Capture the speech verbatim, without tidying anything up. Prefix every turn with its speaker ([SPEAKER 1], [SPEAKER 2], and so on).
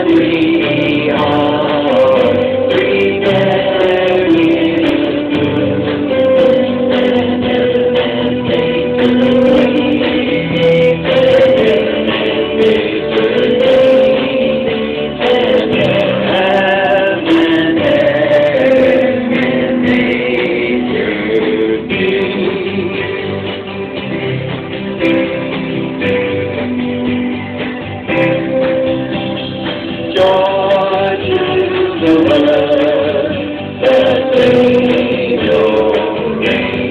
[SPEAKER 1] three hearts, three joy to the world, the Savior reigns.